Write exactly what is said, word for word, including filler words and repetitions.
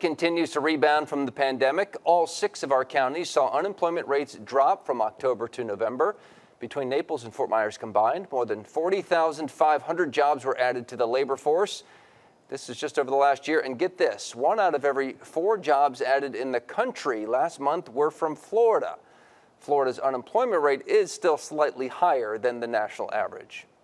continues to rebound from the pandemic. All six of our counties saw unemployment rates drop from October to November. Between Naples and Fort Myers combined, more than forty thousand five hundred jobs were added to the labor force. This is just over the last year. And get this, one out of every four jobs added in the country last month were from Florida. Florida's unemployment rate is still slightly higher than the national average.